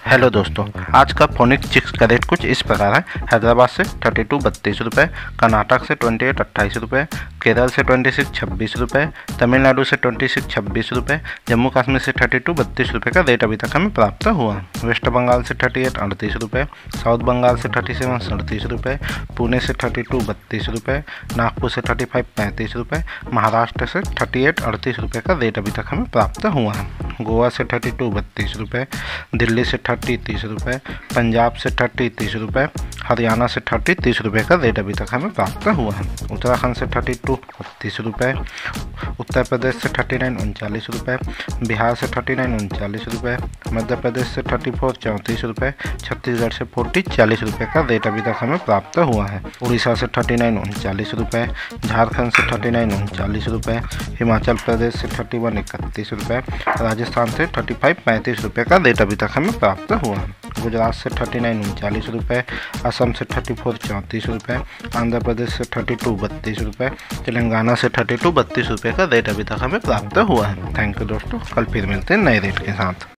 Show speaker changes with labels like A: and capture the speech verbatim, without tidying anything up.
A: Hello दोस्तों, आज का फोनिक चिक्स का रेट कुछ इस प्रकार है। हैदराबाद से थर्टी टू बत्तीस रुपये, कर्नाटक से ट्वेंटी एट अट्ठाईस रुपये, केरल से ट्वेंटी सिक्स छब्बीस रुपये, तमिलनाडु से ट्वेंटी सिक्स छब्बीस रुपये, जम्मू कश्मीर से थर्टी टू बत्तीस रुपये का रेट अभी तक हमें प्राप्त हुआ। वेस्ट बंगाल से थर्टी एट अड़तीस रुपये, साउथ बंगाल से थर्टी सेवन सड़तीस रुपये, पुणे से थर्टी टू बत्तीस रुपये, नागपुर से थर्टी फाइव पैंतीस रुपये, महाराष्ट्र से थर्टी एट अड़तीस रुपये का रेट अभी तक हमें प्राप्त हुआ है। गोवा से थर्टी टू बत्तीस रुपये, दिल्ली से थर्टी तीस रुपये, पंजाब से थर्टी तीस रुपये, हरियाणा से थर्टी तीस रुपये का रेट अभी तक हमें प्राप्त हुआ है। उत्तराखंड से थर्टी टू बत्तीस रुपये, उत्तर प्रदेश से थर्टी नाइन उनचालीस रुपये, बिहार से थर्टी नाइन उनचालीस रुपये, मध्य प्रदेश से थर्टी फोर चौंतीस रुपये, छत्तीसगढ़ से फोर्टी चालीस रुपये का रेट अभी तक हमें प्राप्त हुआ है। उड़ीसा से थर्टी नाइन उनचालीस रुपये, झारखंड से थर्टी नाइन उनचालीस रुपये, हिमाचल प्रदेश से थर्टी वन इकतीस रुपये, राजस्थान से थर्टी फाइव पैंतीस रुपये का रेट अभी तक हमें प्राप्त हुआ है। गुजरात से थर्टी नाइन उनचालीस रुपये, असम से थर्टी फोर चौंतीस रुपये, आंध्र प्रदेश से थर्टी टू बत्तीस रुपये, तेलंगाना से थर्टी टू बत्तीस रुपये का रेट अभी तक हमें प्राप्त हुआ है। थैंक यू दोस्तों, कल फिर मिलते हैं नए रेट के साथ।